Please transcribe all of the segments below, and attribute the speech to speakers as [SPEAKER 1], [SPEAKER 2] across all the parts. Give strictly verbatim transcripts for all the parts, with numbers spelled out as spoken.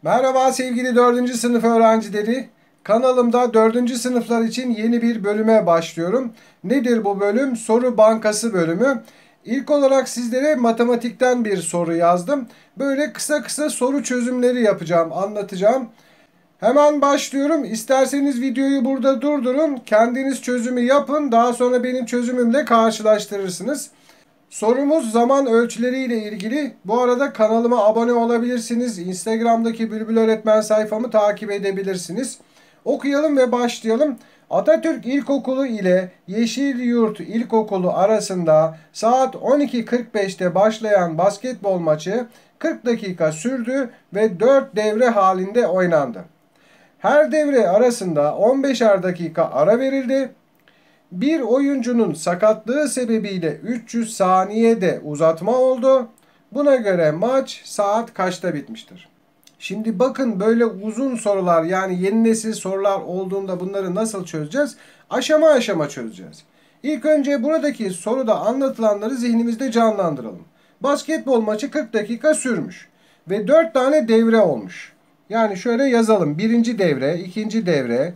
[SPEAKER 1] Merhaba sevgili dördüncü sınıf öğrencileri. Kanalımda dördüncü sınıflar için yeni bir bölüme başlıyorum. Nedir bu bölüm? Soru bankası bölümü. İlk olarak sizlere matematikten bir soru yazdım. Böyle kısa kısa soru çözümleri yapacağım, anlatacağım. Hemen başlıyorum. İsterseniz videoyu burada durdurun. Kendiniz çözümü yapın. Daha sonra benim çözümümle karşılaştırırsınız. Sorumuz zaman ölçüleriyle ilgili. Bu arada kanalıma abone olabilirsiniz. Instagram'daki Bülbül Öğretmen sayfamı takip edebilirsiniz. Okuyalım ve başlayalım. Atatürk İlkokulu ile Yeşilyurt İlkokulu arasında saat on iki kırk beşte başlayan basketbol maçı kırk dakika sürdü ve dört devre halinde oynandı. Her devre arasında on beşer dakika ara verildi. Bir oyuncunun sakatlığı sebebiyle üç yüz saniyede uzatma oldu. Buna göre maç saat kaçta bitmiştir? Şimdi bakın, böyle uzun sorular, yani yeni nesil sorular olduğunda bunları nasıl çözeceğiz? Aşama aşama çözeceğiz. İlk önce buradaki soruda anlatılanları zihnimizde canlandıralım. Basketbol maçı kırk dakika sürmüş ve dört tane devre olmuş. Yani şöyle yazalım: birinci devre, ikinci devre,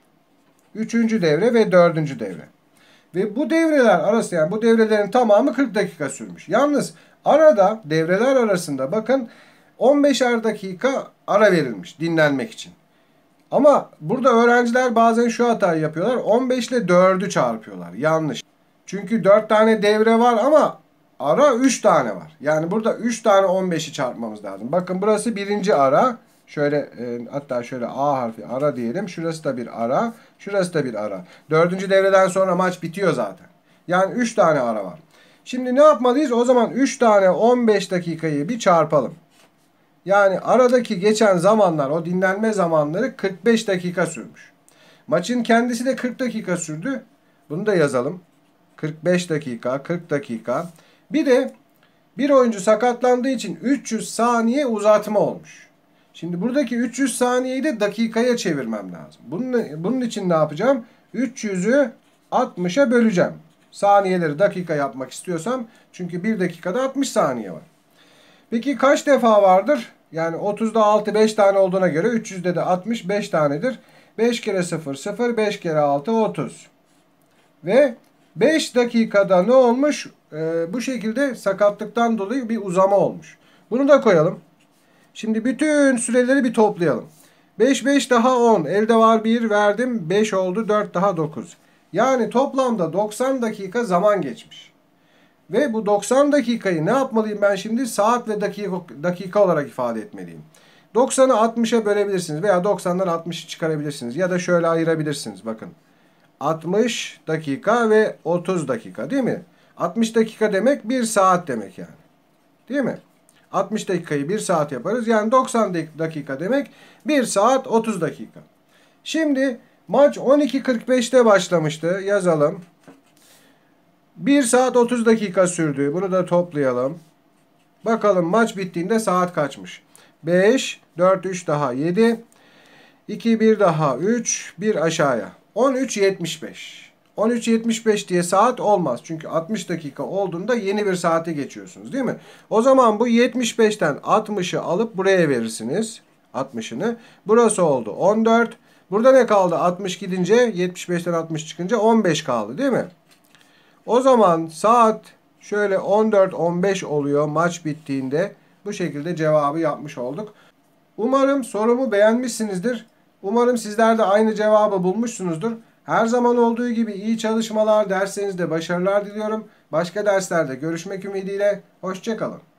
[SPEAKER 1] üçüncü devre ve dördüncü devre. Ve bu devreler arası, yani bu devrelerin tamamı kırk dakika sürmüş. Yalnız arada, devreler arasında bakın on beşer dakika ara verilmiş dinlenmek için. Ama burada öğrenciler bazen şu hatayı yapıyorlar: on beş ile dördü çarpıyorlar. Yanlış. Çünkü dört tane devre var ama ara üç tane var. Yani burada üç tane on beşi çarpmamız lazım. Bakın burası birinci ara. Şöyle e, hatta şöyle A harfi ara diyelim. Şurası da bir ara. Şurası da bir ara. Dördüncü devreden sonra maç bitiyor zaten. Yani üç tane ara var. Şimdi ne yapmalıyız? O zaman üç tane on beş dakikayı bir çarpalım. Yani aradaki geçen zamanlar, o dinlenme zamanları kırk beş dakika sürmüş. Maçın kendisi de kırk dakika sürdü. Bunu da yazalım. kırk beş dakika, kırk dakika. Bir de bir oyuncu sakatlandığı için üç yüz saniye uzatma olmuş. Şimdi buradaki üç yüz saniyeyi de dakikaya çevirmem lazım. Bunun, bunun için ne yapacağım? üç yüzü altmışa böleceğim. Saniyeleri dakika yapmak istiyorsam, çünkü bir dakikada altmış saniye var. Peki kaç defa vardır? Yani otuzda altı beş tane olduğuna göre üç yüzde de altmış beş tanedir. beş kere sıfır sıfır, beş kere altı otuz. Ve beş dakikada ne olmuş? Ee, bu şekilde sakatlıktan dolayı bir uzama olmuş. Bunu da koyalım. Şimdi bütün süreleri bir toplayalım. beş beş daha on. Elde var bir, verdim. beş oldu. dört daha dokuz. Yani toplamda doksan dakika zaman geçmiş. Ve bu doksan dakikayı ne yapmalıyım ben şimdi? Saat ve dakika, dakika olarak ifade etmeliyim. doksanı altmışa bölebilirsiniz veya doksandan altmışı çıkarabilirsiniz. Ya da şöyle ayırabilirsiniz. Bakın. altmış dakika ve otuz dakika, değil mi? altmış dakika demek bir saat demek yani. Değil mi? altmış dakikayı bir saat yaparız. Yani doksan dakika demek bir saat otuz dakika. Şimdi maç on iki kırk beşte başlamıştı. Yazalım. bir saat otuz dakika sürdü. Bunu da toplayalım. Bakalım maç bittiğinde saat kaçmış? beş, dört, üç daha yedi. iki, bir daha üç. bir aşağıya. on üç yetmiş beş. on üç yetmiş beş diye saat olmaz. Çünkü altmış dakika olduğunda yeni bir saate geçiyorsunuz, değil mi? O zaman bu yetmiş beşten altmışı alıp buraya verirsiniz. altmışını. Burası oldu on dört. Burada ne kaldı? altmış gidince, yetmiş beşten altmış çıkınca on beş kaldı, değil mi? O zaman saat şöyle on dört on beş oluyor maç bittiğinde. Bu şekilde cevabı yapmış olduk. Umarım sorumu beğenmişsinizdir. Umarım sizler de aynı cevabı bulmuşsunuzdur. Her zaman olduğu gibi iyi çalışmalar, derslerinizde başarılar diliyorum. Başka derslerde görüşmek ümidiyle. Hoşça kalın.